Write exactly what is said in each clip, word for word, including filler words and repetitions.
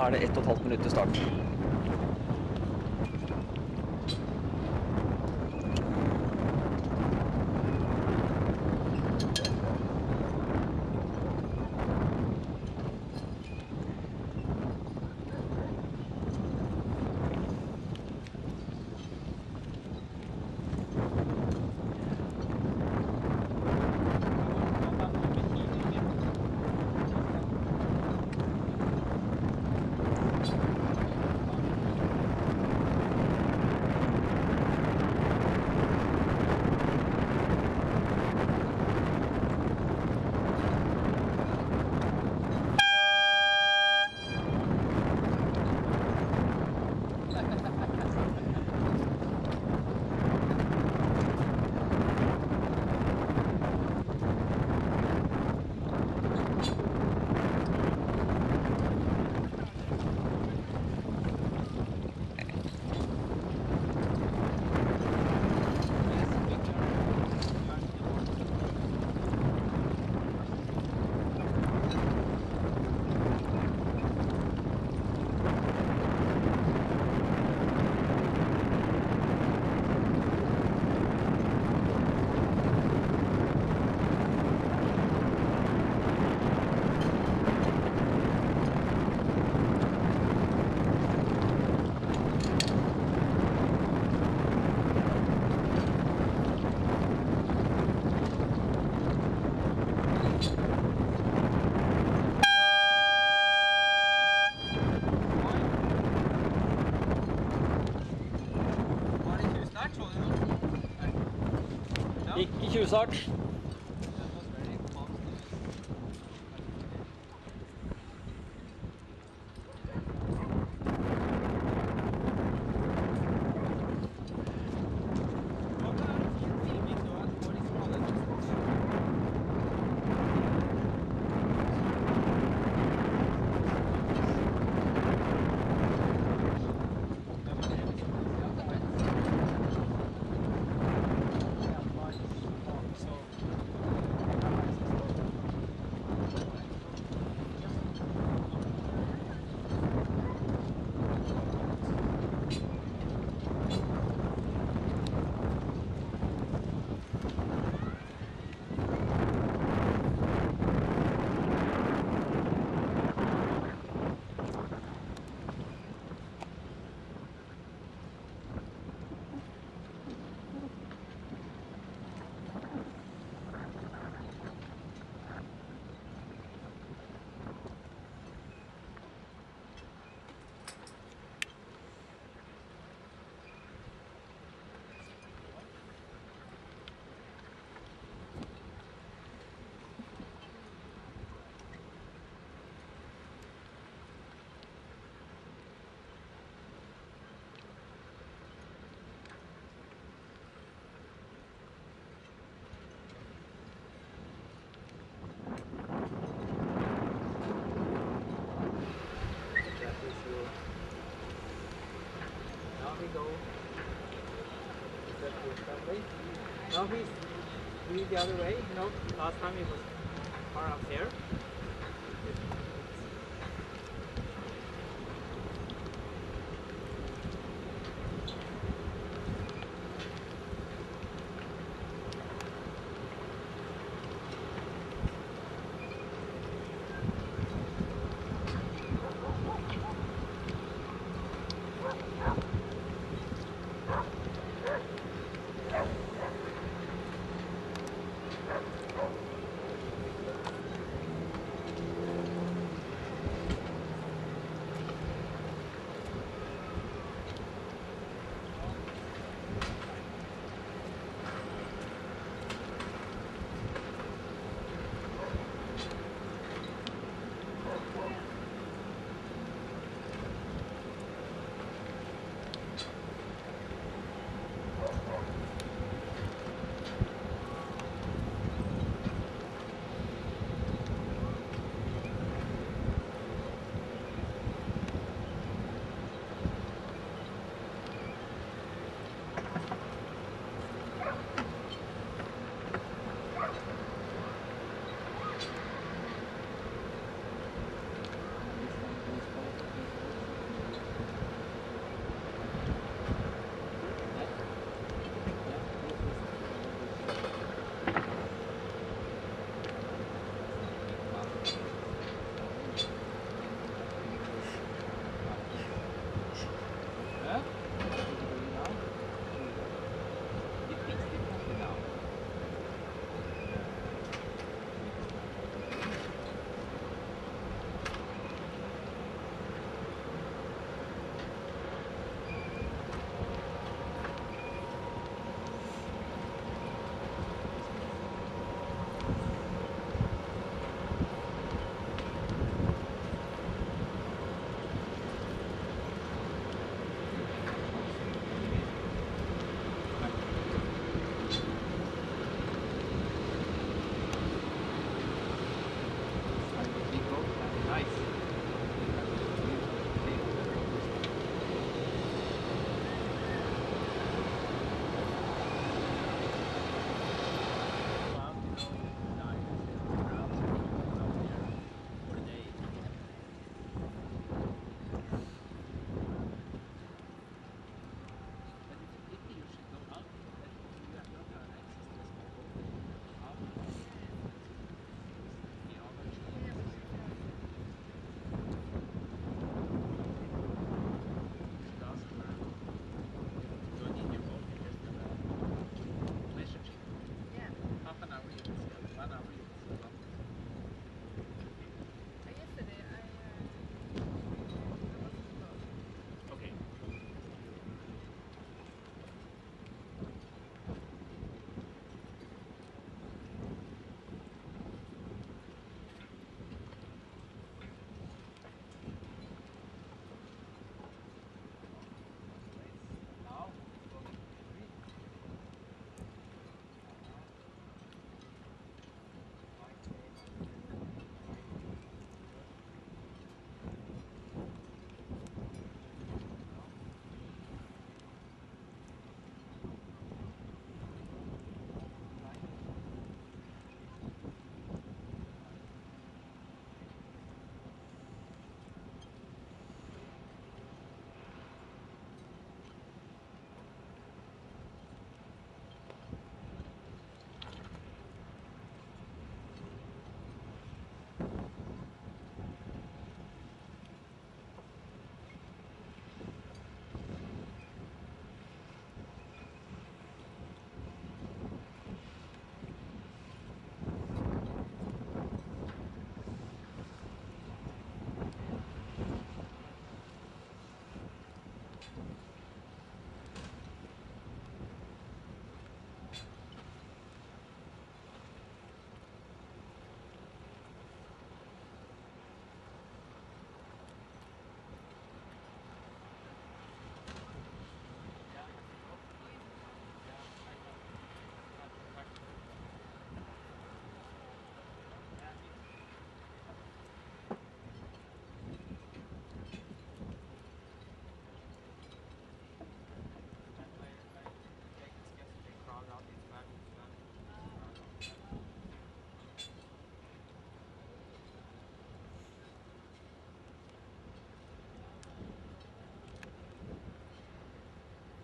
er det ett og et halvt minutt til start. Ikke tjuvstart. Now he's he's the other way. You know, last time he was far up there.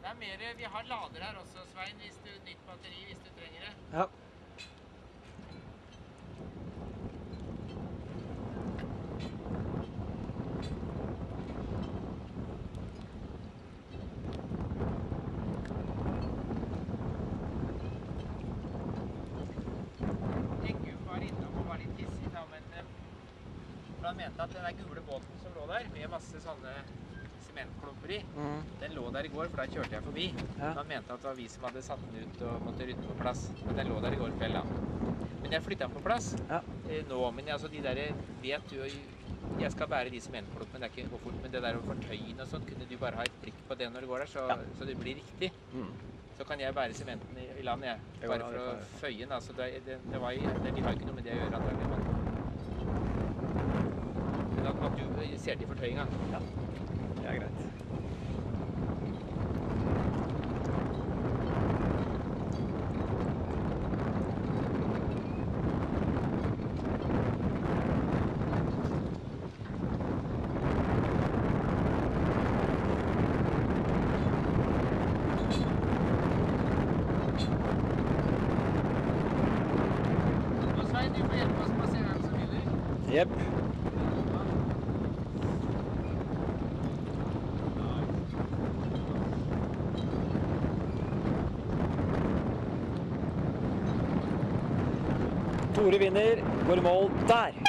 Det er mer, vi har lader her også, Svein, hvis du nytt batteri, hvis du trenger det. Ja. Eggum var innom og var litt hissig da, men eh, for han mente at den der gule båten som lå der, med masse sånne sementklumper i, Mm. den lå der i går, for da kjørte jeg forbi. Ja. Han mente at det var vi som hadde satt den ut og måtte rydde på plass. Men den lå der i går kveld, da. Men jeg flyttet den på plass Ja. eh, nå. Men altså, de der vet du, jeg skal bære de sementklumpene, det er ikke gå fort. Men det der å fortøye og sånt, kunne du bare ha et blikk på det når du går der, så, Ja. så det blir riktig. Mm. Så kan jeg bære sementen i, i land, jeg. Jo, Bare ja, for det å kan jeg. føye den. Altså, det, det, det var, i- det, vi har ikke noe med det å gjøre, antagelig. Men, men at, at du ser til fortøyinga. Ja. Det er greit. Og Svein, du får hjelpe oss med å se hvem som vinner. Jepp. Tore vinner, går i mål der.